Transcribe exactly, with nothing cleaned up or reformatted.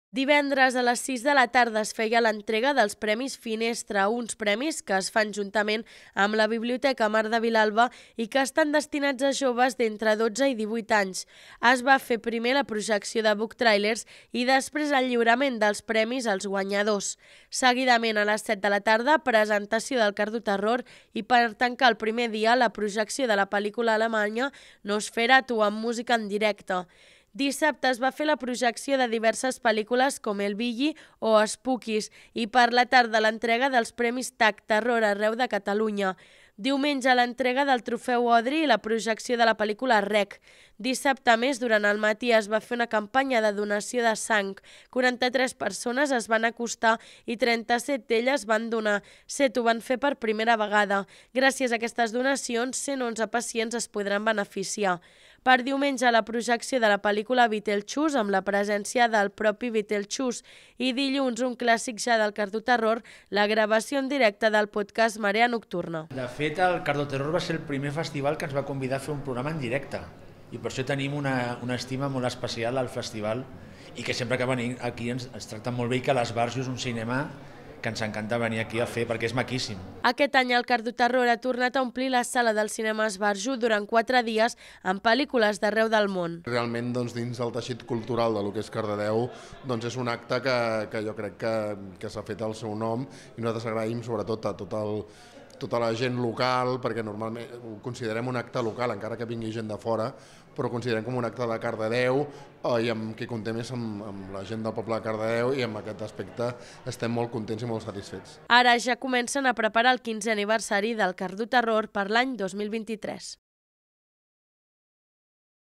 Divendres a les sis de la tarda es feia l'entrega dels Premis Finestra, uns premis que es fan juntament amb la Biblioteca Mar de Vilalba i que estan destinats a joves d'entre dotze i divuit anys. Es va fer primer la projecció de book trailers i després el lliurament dels premis als guanyadors. Seguidament, a les set de la tarda, presentació del Cardoterror i per tancar el primer dia la projecció de la pel·lícula alemanya Nosferatu amb música en directe. Dissabte es va fer la projecció de diverses pel·lícules com El Billy o Spookies i per la tarda l'entrega dels Premis T A C Terror arreu de Catalunya. Diumenge l'entrega del Trofeu Odri i la projecció de la pel·lícula Rec. Dissabte més, durant el matí, es va fer una campanya de donació de sang. quaranta-tres persones es van acostar i trenta-set d'elles van donar. set ho van fer per primera vegada. Gràcies a aquestes donacions, cent onze pacients es podran beneficiar. Per diumenge, la projecció de la pel·lícula Beetlejuice amb la presència del propi Beetlejuice i dilluns, un clàssic ja del Cardoterror, la gravació en directe del podcast Marea Nocturna. De fet, el Cardoterror va ser el primer festival que ens va convidar a fer un programa en directe i per això tenim una, una estima molt especial al festival i que sempre que venim aquí ens, ens tracten molt bé i que l'Es Barjo és un cinema que ens encanta venir aquí a fer perquè és maquíssim. Aquest any el Cardoterror ha tornat a omplir la sala del cinema Es Barjo durant quatre dies amb pel·lícules d'arreu del món. Realment, doncs, dins del teixit cultural de lo que és Cardedeu, doncs és un acte que, que jo crec que, que s'ha fet al seu nom i nosaltres agraïm sobretot a tot el, tota la gent local, perquè normalment ho considerem un acte local, encara que vingui gent de fora, però considerem com un acte de Cardedeu eh, i amb qui contem és amb, amb la gent del poble de Cardedeu i amb aquest aspecte estem molt contents i molt satisfets. Ara ja comencen a preparar el quinzè aniversari del Cardoterror per l'any dos mil vint-i-tres.